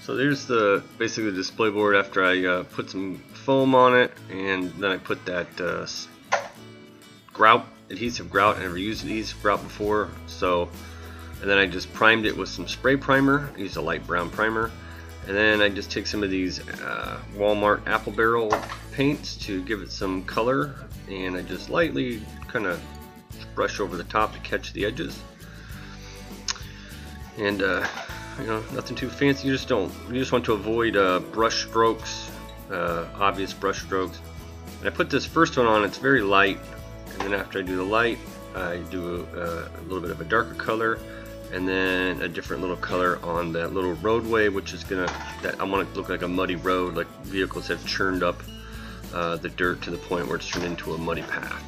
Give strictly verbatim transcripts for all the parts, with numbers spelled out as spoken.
So there's the basically the display board after I uh, put some foam on it, and then I put that uh, grout, adhesive grout. I never used adhesive grout before, so and then I just primed it with some spray primer. I used a light brown primer, and then I just take some of these uh, Walmart apple barrel paints to give it some color, and I just lightly kind of brush over the top to catch the edges. And uh, you know, nothing too fancy. You just don't. You just want to avoid uh, brush strokes, uh, obvious brush strokes. And I put this first one on. It's very light, and then after I do the light, I do a, a little bit of a darker color, and then a different little color on that little roadway, which is gonna. That I want it to look like a muddy road, like vehicles have churned up uh, the dirt to the point where it's turned into a muddy path.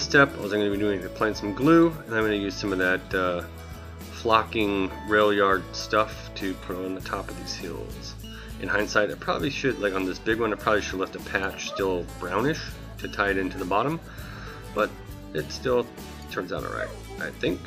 step, all I'm going to be doing is applying some glue, and I'm going to use some of that uh, flocking rail yard stuff to put on the top of these hills. In hindsight, I probably should, like on this big one, I probably should have left a patch still brownish to tie it into the bottom, but it still turns out alright, I think.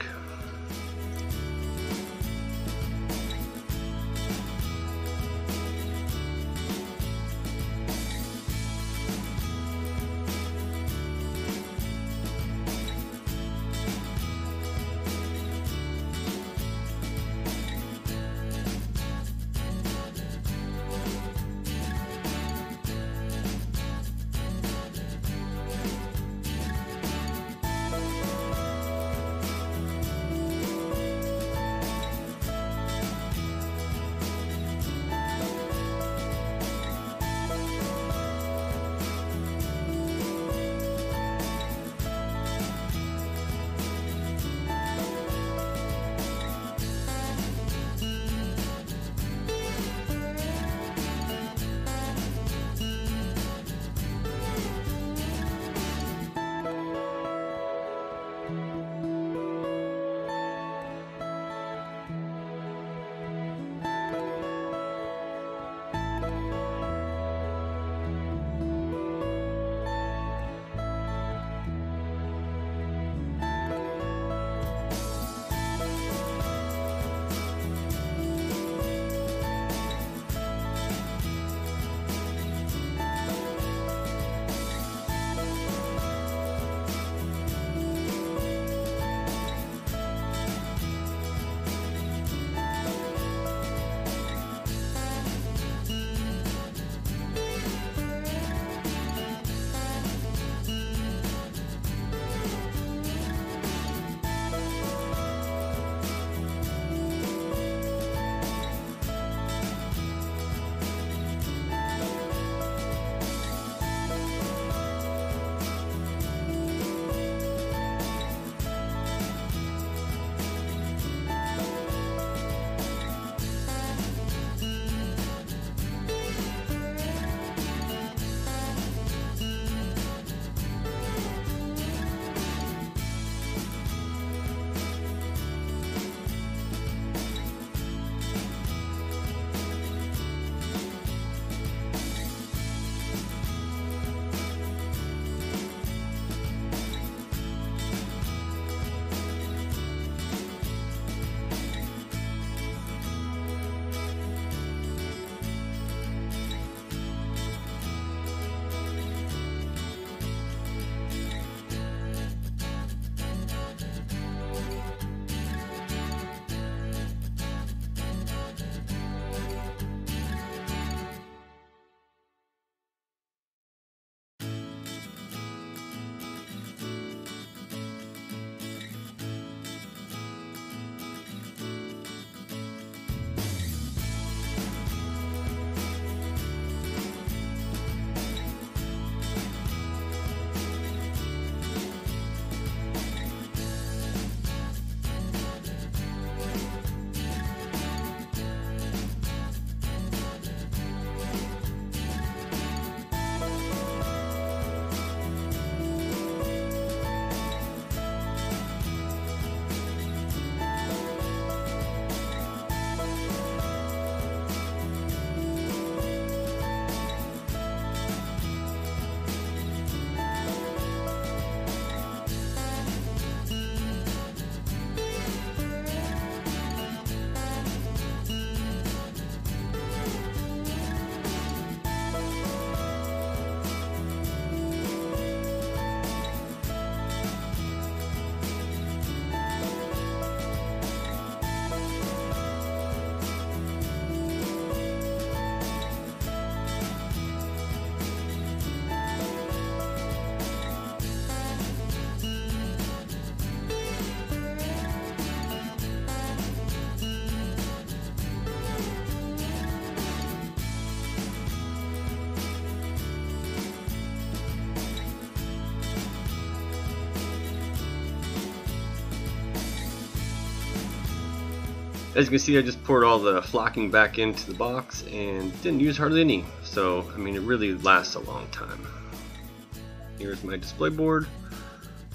As you can see, I just poured all the flocking back into the box and didn't use hardly any, so I mean it really lasts a long time. Here's my display board,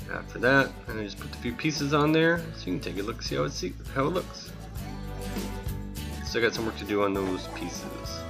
After that, and I just put a few pieces on there so you can take a look, see how it see how it looks. Still got some work to do on those pieces.